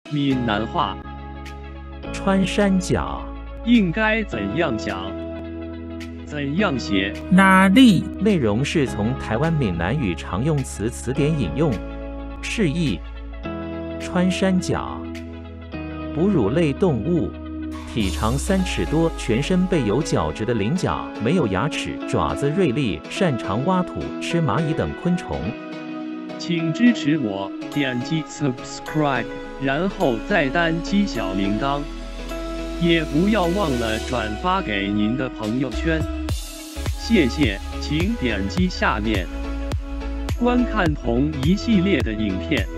闽南话穿山甲， 应该怎样讲？怎样写？ 哪里？ 内容是从台湾闽南语常用词词典引用。释义：穿山甲，哺乳类动物，体长3尺多，全身备有角质的鳞甲，没有牙齿，爪子锐利，擅长挖土、吃蚂蚁等昆虫。 请支持我，点击 subscribe， 然后再单击小铃铛，也不要忘了转发给您的朋友圈。谢谢，请点击下面观看同一系列的影片。